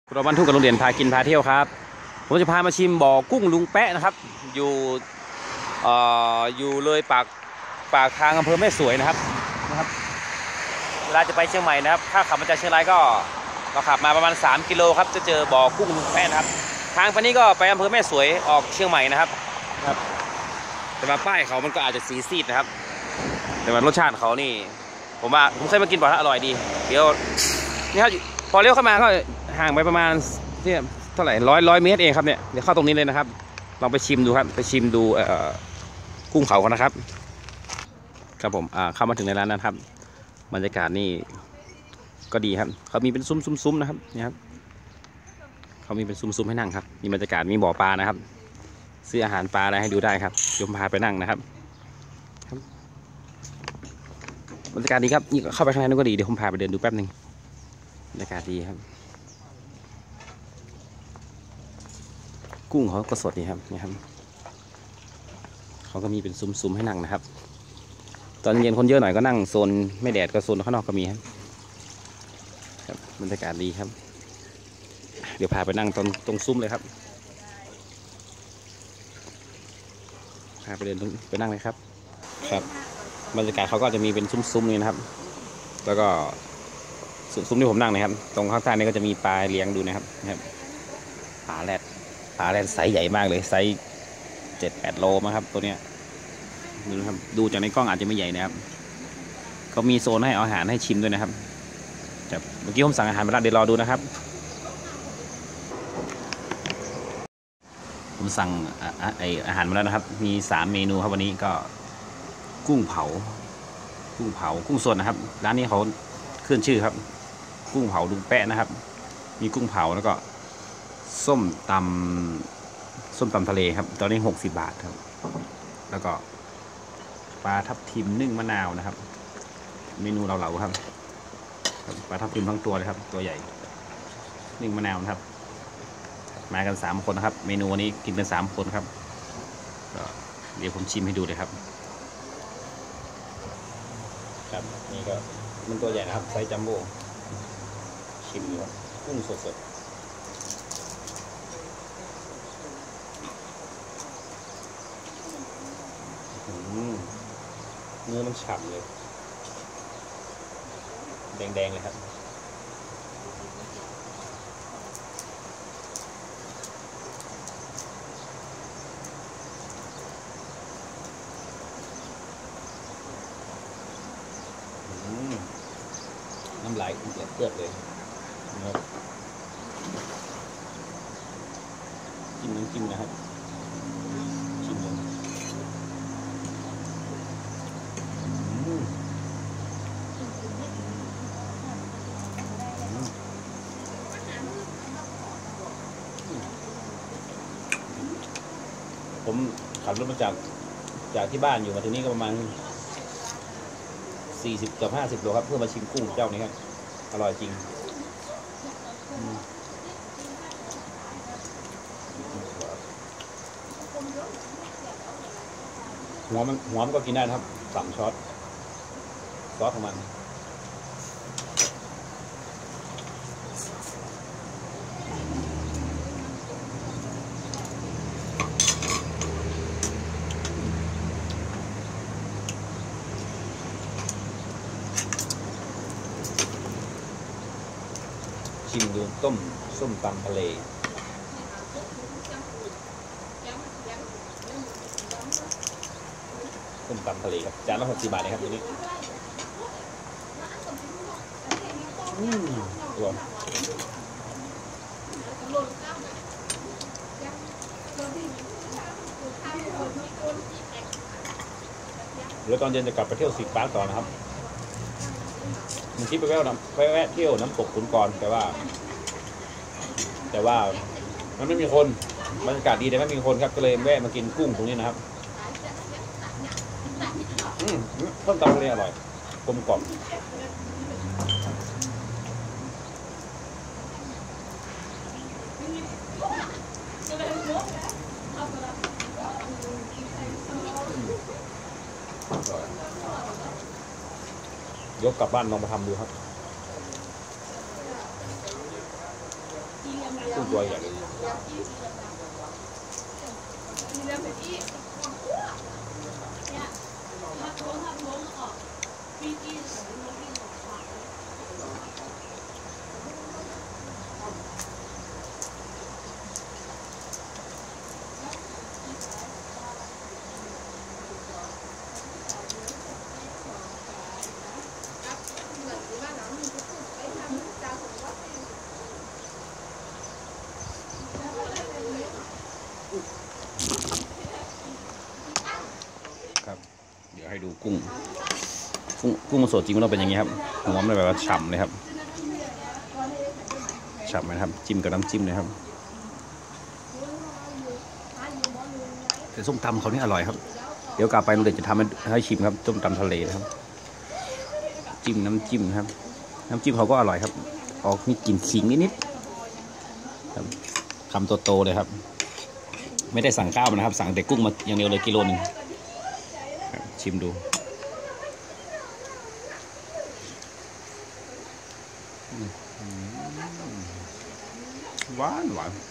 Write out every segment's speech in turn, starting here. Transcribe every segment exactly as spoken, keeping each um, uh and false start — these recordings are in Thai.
เราบรรทุกกับโรงเรียนพากินพาเที่ยวครับผมจะพามาชิมบ่อกุ้งลุงแปะนะครับอยู่เอ่ออยู่เลยปากปากทางอำเภอแม่สวยนะครับนะครับเวลาจะไปเชียงใหม่นะครับถ้าขับมาจากเชียงรายก็เราขับมาประมาณสามกิโลครับจะเจอบ่อกุ้งลุงแปะนะครับทางไปนี้ก็ไปอำเภอแม่สวยออกเชียงใหม่นะครับครับแต่มาป้ายเขามันก็อาจจะสีซีดนะครับแต่ว่ารสชาติเขานี่ผมว่าผมเคยมากินบ่อยอร่อยดีเดี๋ยวนี่ครับพอเลี้ยวเข้ามาก็ห่างไปประมาณที่เท่าไหร่ร้อยร้อยเมตรเองครับเนี่ยเดี๋ยวเข้าตรงนี้เลยนะครับลองไปชิมดูครับไปชิมดูเอ่อกุ้งเผากันนะครับครับผมอ่าเข้ามาถึงในร้านนะครับบรรยากาศนี่ก็ดีครับเขามีเป็นซุ้มๆนะครับนี่ครับเขามีเป็นซุ้มๆให้นั่งครับมีบรรยากาศมีบ่อปลานะครับซื้ออาหารปลาอะไรให้ดูได้ครับเดี๋ยวผมพาไปนั่งนะครับบรรยากาศดีครับนี่เข้าไปข้างในนั่นก็ดีเดี๋ยวผมพาไปเดินดูแป๊บหนึ่งบรรยากาศดีครับกุ้งเขาก็สดดีครับนี่ครับเขาก็มีเป็นซุ้มๆให้นั่งนะครับตอนเย็นคนเยอะหน่อยก็นั่งโซนไม่แดดก็โซนข้างนอกก็มีครับครับบรรยากาศดีครับเดี๋ยวพาไปนั่งตรงตรงซุ้มเลยครับพาไปเดินไปนั่งเลยครับครับบรรยากาศเขาก็จะมีเป็นซุ้มๆนี่นะครับแล้วก็ซุ้มที่ผมนั่งนะครับตรงข้างใต้นี่ก็จะมีปลาเลี้ยงดูนะครับนะครับปลาแรดปลาแรดไซส์ใหญ่มากเลยไซส์เจ็ดแปดโลมั้งครับตัวเนี้ยดูนะครับดูจากในกล้องอาจจะไม่ใหญ่นะครับเขามีโซนให้อาหารให้ชิมด้วยนะครับแต่เมื่อกี้ผมสั่งอาหารมาแล้วเดี๋ยวรอดูนะครับผมสั่งไออาหารมาแล้วนะครับมีสามเมนูครับวันนี้ก็กุ้งเผากุ้งเผากุ้งสดนะครับร้านนี้เขาขึ้นชื่อครับกุ้งเผาลุงแปะนะครับมีกุ้งเผาแล้วก็ส้มตำส้มตำทะเลครับตอนนี้หกสิบบาทครับแล้วก็ปลาทับทิมนึ่งมะนาวนะครับเมนูเราเหลาครับปลาทับทิมทั้งตัวเลยครับตัวใหญ่นึ่งมะนาวนะครับมากันสามคนนะครับเมนูวันนี้กินเป็นสามคนครับเดี๋ยวผมชิมให้ดูเลยครับครับนี่ก็มันตัวใหญ่นะครับไซส์จัมโบ้ชิมดูครับกุ้งสดๆเนื้อมันฉ่ำเลยแดงๆเลยครับน้ำลายเดือดเตือดเลยนะครับจิ้มน้ำจิ้มนะครับชิมเลยผมขับรถมาจากจากที่บ้านอยู่มาถึงนี่ก็ประมาณสี่สิบกับห้าสิบโลครับเพื่อมาชิมกุ้งเจ้านี้ครับอร่อยจริงหัวมันหัวมันก็กินได้นะครับสามช้อนซอสของมันชิมดูต้มส้มตำทะเลส้มตำทะเลครับจานละหกสิบบาทนะครับตัวนี้รวมแล้วตอนเย็นจะกลับไปเที่ยวสิบปาร์คต่อนะครับมันคิดไปแวะน้ำไปแวะเที่ยวน้ำตกขุนกรแต่ว่าแต่ว่ามันไม่มีคนบรรยากาศดีแต่ไม่มีคนครับก็เลยแวะมากินกุ้งตรงนี้นะครับอืมต้มตำทะเลอร่อยกลมกล่อมยกกลับบ้านลองมาทำดูครับทีเดียวกุ้งตัวใหญ่เลยครับเดี๋ยวให้ดูกุ้งกุ้งกุ้งมันสดจริงมันต้องเป็นอย่างนี้ครับหัวมันแบบว่าฉ่ำเลยครับฉ่ำนะครับจิ้มกับน้ำจิ้มเลยครับแต่ส้มตำเขานี่อร่อยครับเดี๋ยวกลับไปลุงเด่นจะทำให้ชิมครับส้มตำทะเลนะครับจิ้มน้ำจิ้มครับน้ำจิ้มเขาก็อร่อยครับออกมีกลิ่นขิงนิดๆครับคำโตๆเลยครับไม่ได้สั่งข้าวนะครับสั่งแต่กุ้งมาอย่างเดียวเลยกิโลนึงชิมดูหวานหวาน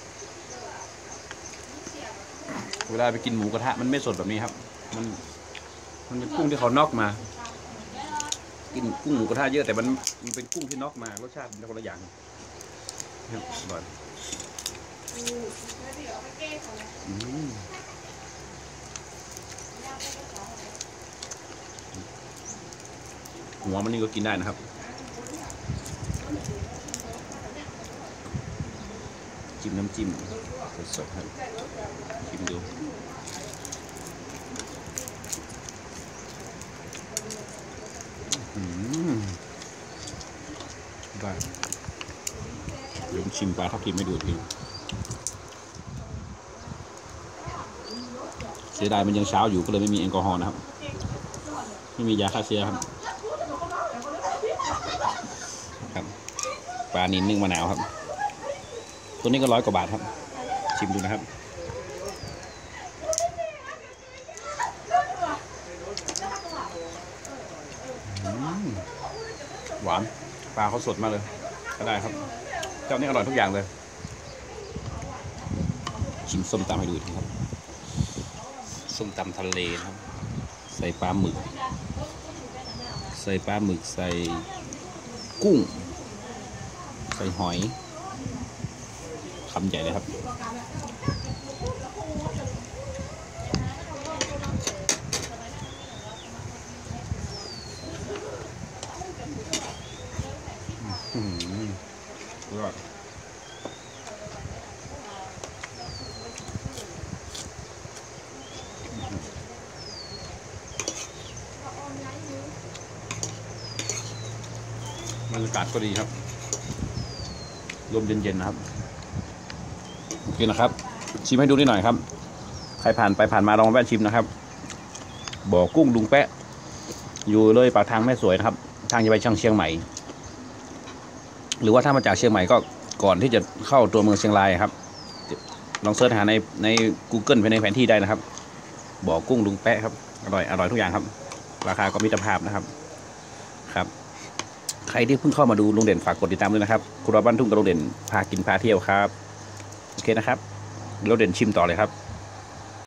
เวลาไปกินหมูกระทะมันไม่สดแบบนี้ครับมันมันเป็นกุ้งที่เขานอกมากินกุ้งหมูกระทะเยอะแต่มันมันเป็นกุ้งที่นอกมารสชาติเป็นคนละอย่างครับอร่อยหัวมันนี่ก็กินได้นะครับจิ้มน้ำจิ้มสดๆครับชิมดูได้เดี๋ยวชิมปลาทับทิมไม่ดูอีกทีเสียดายมันยังเช้าอยู่ก็เลยไม่มีแอลกอฮอล์นะครับไม่มียาฆ่าเชื้อครับครับปลานิลนึ่งมะนาวครับตัวนี้ก็ร้อยกว่าบาทครับชิมดูนะครับหวานปลาเขาสดมากเลยก็ได้ครับเจ้านี้อร่อยทุกอย่างเลยชิมส้มตำให้ดูอีกทีครับส้มตำทะเลนะครับใส่ปลาหมึกใส่ปลาหมึกใส่กุ้งใส่หอยคำใหญ่เลยครับอืมอร่อยบรรยากาศก็ดีครับลมเย็นๆนะครับโอเคนะครับชิมให้ดูนิดหน่อยครับใครผ่านไปผ่านมาลองแวะชิมนะครับบ่อกุ้งลุงแปะอยู่เลยปากทางแม่สวยนะครับทางจะไปช่างเชียงใหม่หรือว่าถ้ามาจากเชียงใหม่ก็ก่อนที่จะเข้าตัวเมืองเชียงรายครับลองเสิร์ชหาในใน Google ไปในแผนที่ได้นะครับบ่อกุ้งลุงแปะครับอร่อยอร่อยทุกอย่างครับราคาก็มิตรภาพนะครับครับใครที่เพิ่งเข้ามาดูลุงเด่นฝากกดติดตามด้วยนะครับครัวบ้านทุ่งกับลุงเด่นพากินพาเที่ยวครับโอเคนะครับลุงเด่นชิมต่อเลยครับ